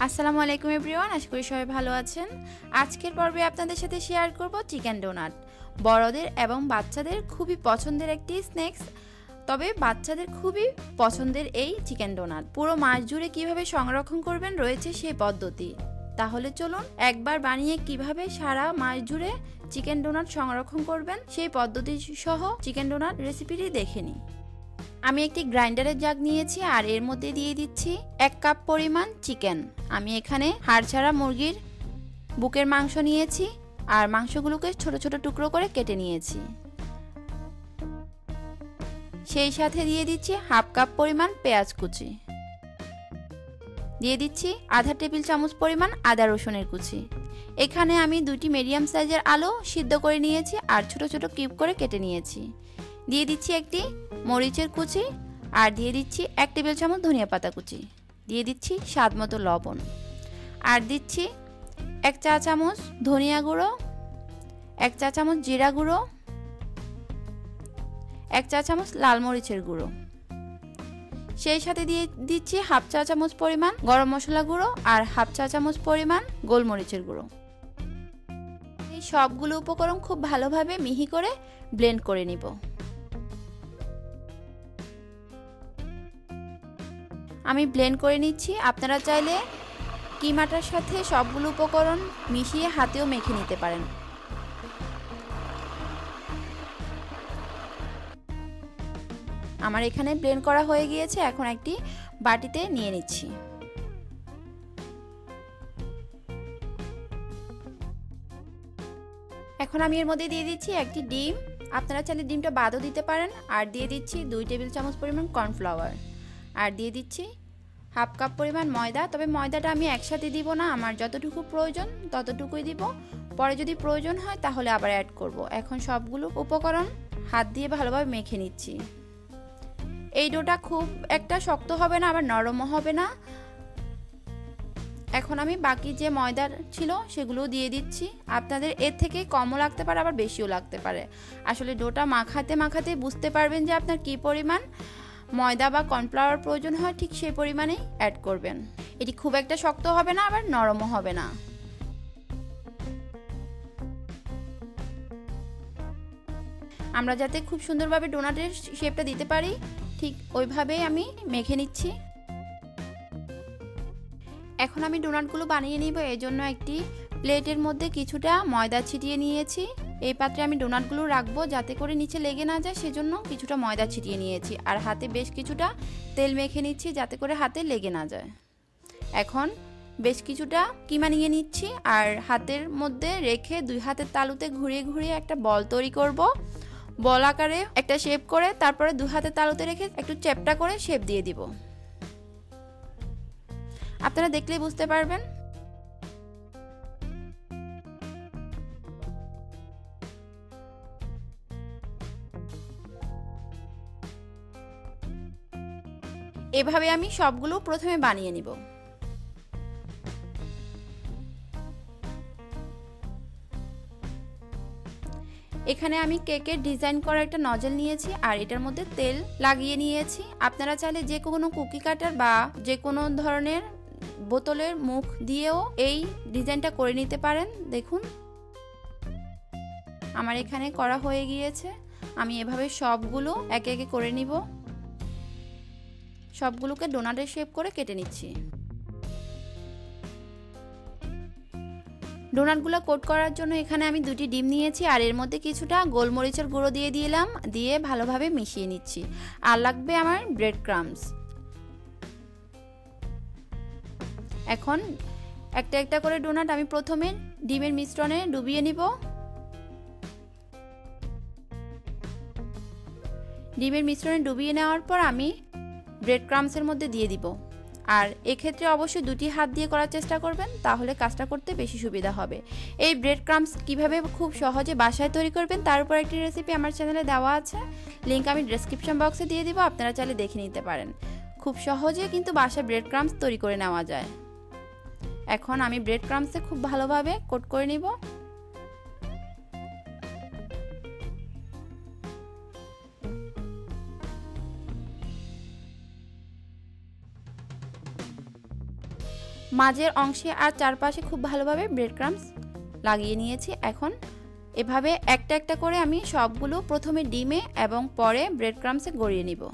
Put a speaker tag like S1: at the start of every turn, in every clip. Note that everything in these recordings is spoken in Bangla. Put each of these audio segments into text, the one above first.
S1: আসসালামু আলাইকুম এভরিওয়ান, আশা করি সবাই ভালো আছেন। আজকের পর্বে আপনাদের সাথে শেয়ার করব চিকেন ডোনাট। বড়দের এবং বাচ্চাদের খুবই পছন্দের একটি স্ন্যাক্স, তবে বাচ্চাদের খুবই পছন্দের এই চিকেন ডোনাট পুরো মাস জুড়ে কিভাবে সংরক্ষণ করবেন রয়েছে সেই পদ্ধতি। তাহলে চলুন একবার বানিয়ে কিভাবে সারা মাস জুড়ে চিকেন ডোনাট সংরক্ষণ করবেন সেই পদ্ধতি সহ চিকেন ডোনাট রেসিপিটি দেখে নিই। আমি একটি গ্রাইন্ডারের জাগ নিয়েছি আর এর মধ্যে দিয়ে দিচ্ছি 1 কাপ পরিমাণ চিকেন। আমি এখানে হাড় ছাড়া মুরগির বুকের মাংস নিয়েছি আর মাংসগুলোকে ছোট ছোট টুকরো করে কেটে নিয়েছি। সেই সাথে দিয়ে দিচ্ছি হাফ কাপ পরিমাণ পেঁয়াজ কুচি, দিয়ে দিচ্ছি আধা টেবিল চামচ পরিমাণ আদা রসুনের কুচি। এখানে আমি দুটি মিডিয়াম সাইজের আলু সিদ্ধ করে নিয়েছি আর ছোট ছোট কিউব করে কেটে নিয়েছি। দিয়ে দিচ্ছি একটি মরিচের কুচি আর দিয়ে দিচ্ছি 1 টেবিল চামচ ধনিয়া পাতা কুচি, দিয়ে দিচ্ছি স্বাদ মতো লবণ আর দিচ্ছি 1 চা চামচ ধনিয়া গুঁড়ো, 1 চা চামচ জিরা গুঁড়ো, 1 চা চামচ লাল মরিচের গুঁড়ো। সেই সাথে দিয়ে দিচ্ছি হাফ চা চামচ পরিমাণ গরম মশলা গুঁড়ো আর হাফ চা চামচ পরিমাণ গোলমরিচের গুঁড়ো। এই সবগুলো উপকরণ খুব ভালোভাবে মিহি করে ব্লেন্ড করে নিব। আমি ব্লেন্ড করে নিচ্ছি। আপনারা চাইলে কিমাটার সাথে সবগুলো উপকরণ মিশিয়ে হাতেও মেখে নিতে পারেন। আমার এখানে ব্লেন্ড করা হয়ে গিয়েছে, এখন একটি বাটিতে নিয়ে নিচ্ছি। এখন আমি এর মধ্যে দিয়ে দিচ্ছি একটি ডিম, আপনারা চাইলে ডিমটা বাদও দিতে পারেন। আর দিয়ে দিচ্ছি 2 টেবিল চামচ পরিমাণ কর্নফ্লাওয়ার আর দিয়ে দিচ্ছি হাফ কাপ পরিমাণ ময়দা। তবে ময়দাটা আমি একসাথে দিব না, আমার যতটুকু প্রয়োজন ততটুকুই দিব, পরে যদি প্রয়োজন হয় তাহলে আবার অ্যাড করব। এখন সবগুলো উপকরণ হাত দিয়ে ভালোভাবে মেখে নিচ্ছি। এই ডোটা খুব একটা শক্ত হবে না, আবার নরমও হবে না। এখন আমি বাকি যে ময়দা ছিল সেগুলো দিয়ে দিচ্ছি। আপনাদের এর থেকে কমও লাগতে পারে, আবার বেশিও লাগতে পারে। আসলে ডোটা মাখাতে মাখাতে বুঝতে পারবেন যে আপনার কি পরিমাণ ময়দা বা কর্নফ্লাওয়ার প্রয়োজন হয়, ঠিক সেই পরিমাণেই অ্যাড করবেন। এটি খুব একটা শক্ত হবে না, আবার নরমও হবে না। আমরা যাতে খুব সুন্দরভাবে ডোনাটের শেপটা দিতে পারি, ঠিক ওইভাবেই আমি মেখে নিচ্ছি। এখন আমি ডোনাটগুলো বানিয়ে নিব। এই জন্য একটি প্লেটের মধ্যে কিছুটা ময়দা ছিটিয়ে নিয়েছি। এই পাত্রে আমি ডোনাটগুলো রাখবো যাতে করে নিচে লেগে না যায়, সেজন্য কিছুটা ময়দা ছিটিয়ে নিয়েছি। আর হাতে বেশ কিছুটা তেল মেখে নিচ্ছি যাতে করে হাতে লেগে না যায়। এখন বেশ কিছুটা কিমা নিয়ে নিচ্ছি আর হাতের মধ্যে রেখে 2 হাতের তালুতে ঘুরিয়ে ঘুরিয়ে একটা বল তৈরি করব। বল আকারে একটা শেপ করে তারপরে 2 হাতের তালুতে রেখে একটু চ্যাপ্টা করে শেপ দিয়ে দিব। আপনারা দেখলেই বুঝতে পারবেন। এভাবে আমি সবগুলো প্রথমে বানিয়ে নিব। এখানে আমি কেকের ডিজাইন করা একটা নজল নিয়েছি আর এটার মধ্যে তেল লাগিয়ে নিয়েছি। আপনারা চাইলে যে কোনো কুকি কাটার বা যে কোনো ধরনের বোতলের মুখ দিয়েও এই ডিজাইনটা করে নিতে পারেন। দেখুন আমার এখানে করা হয়ে গিয়েছে। আমি এভাবে সবগুলো একে একে করে নিব। সবগুলোকে ডোনাটের শেপ করে কেটে নিচ্ছি। ডোনাটগুলো কোট করার জন্য এখানে আমি 2টি ডিম নিয়েছি আর এর মধ্যে কিছুটা গোলমরিচের গুঁড়ো দিয়ে দিলাম, দিয়ে ভালোভাবে মিশিয়ে নিচ্ছি। আর লাগবে আমার ব্রেড ক্রাম্বস। এখন একটা একটা করে ডোনাট আমি প্রথমে ডিমের মিশ্রণে ডুবিয়ে নিব। ডিমের মিশ্রণে ডুবিয়ে নেওয়ার পর আমি ব্রেড ক্রাম্বসের মধ্যে দিয়ে দিব। আর এক্ষেত্রে অবশ্যই 2টি হাত দিয়ে করার চেষ্টা করবেন, তাহলে কাজটা করতে বেশি সুবিধা হবে। এই ব্রেড ক্রাম্বস কীভাবে খুব সহজে বাসায় তৈরি করবেন তার উপর একটি রেসিপি আমার চ্যানেলে দেওয়া আছে, লিঙ্ক আমি ডেসক্রিপশন বক্সে দিয়ে দিব, আপনারা চাইলে দেখে নিতে পারেন। খুব সহজে কিন্তু বাসায় ব্রেড ক্রাম্বস তৈরি করে নেওয়া যায়। এখন আমি ব্রেড ক্রাম্বসে খুব ভালোভাবে কোট করে নিব। মাঝের অংশে আর চারপাশে খুব ভালোভাবে ব্রেড ক্রাম্বস লাগিয়ে নিয়েছি। এখন এভাবে একটা একটা করে আমি সবগুলো প্রথমে ডিমে এবং পরে ব্রেড ক্রাম্বসে গড়িয়ে নিব।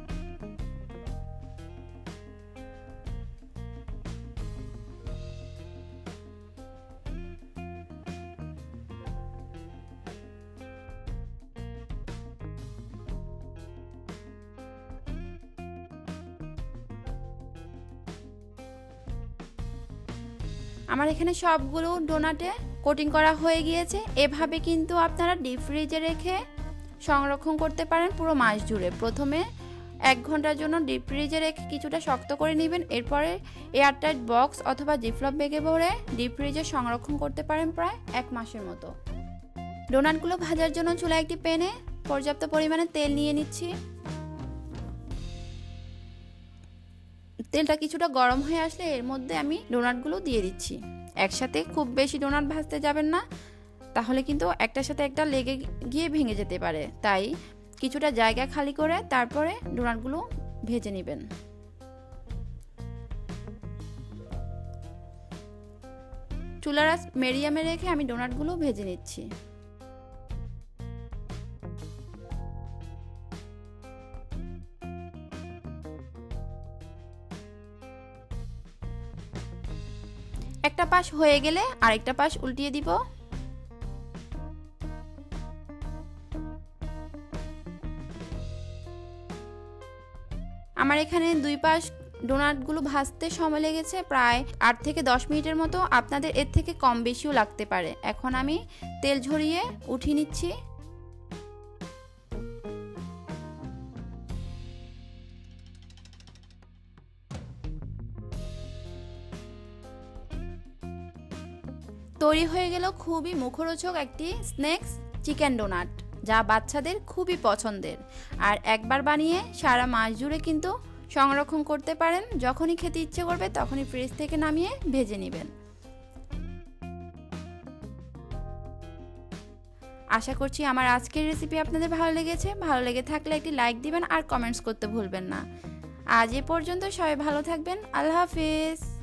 S1: আমার এখানে সবগুলো ডোনাটে কোটিং করা হয়ে গিয়েছে। এভাবে কিন্তু আপনারা ডিপ ফ্রিজে রেখে সংরক্ষণ করতে পারেন পুরো মাস জুড়ে। প্রথমে 1 ঘন্টার জন্য ডিপ ফ্রিজে রেখে কিছুটা শক্ত করে নেবেন, এরপরে এয়ারটাইট বক্স অথবা জিপলক ব্যাগে ভরে ডিপ ফ্রিজে সংরক্ষণ করতে পারেন প্রায় 1 মাসের মতো। ডোনাটগুলো ভাজার জন্য চুলায় একটি প্যানে পর্যাপ্ত পরিমাণে তেল নিয়ে নিচ্ছি। তেলটা কিছুটা গরম হয়ে আসলে এর মধ্যে আমি ডোনাটগুলো দিয়ে দিচ্ছি। একসাথে খুব বেশি ডোনাট ভাজতে যাবেন না, তাহলে কিন্তু একটার সাথে একটা লেগে গিয়ে ভেঙে যেতে পারে। তাই কিছুটা জায়গা খালি করে তারপরে ডোনাটগুলো ভেজে নেবেন। চুলার আঁচ মিডিয়ামে রেখে আমি ডোনাটগুলো ভেজে নিচ্ছি। একটা পাশ হয়ে গেলে আরেকটা পাশ উল্টিয়ে দিব। আমার এখানে 2 পাশ ডোনাটগুলো ভাজতে সময় লেগেছে প্রায় 8 থেকে 10 মিনিটের মতো। আপনাদের এর থেকে কম বেশিও লাগতে পারে। এখন আমি তেল ঝরিয়ে উঠিয়ে নিচ্ছি। তৈরি হয়ে গেল খুবই মুখরোচক একটি স্ন্যাক্স চিকেন ডোনাট, যা বাচ্চাদের খুবই পছন্দের। আর একবার বানিয়ে সারা মাস জুড়ে কিন্তু সংরক্ষণ করতে পারেন। যখনই খেতে ইচ্ছে করবে তখনই ফ্রিজ থেকে নামিয়ে ভেজে নেবেন। আশা করছি আমার আজকের রেসিপি আপনাদের ভালো লেগেছে। ভালো লেগে থাকলে একটি লাইক দিবেন আর কমেন্টস করতে ভুলবেন না। আজ এ পর্যন্ত, সবাই ভালো থাকবেন। আল্লাহ হাফেজ।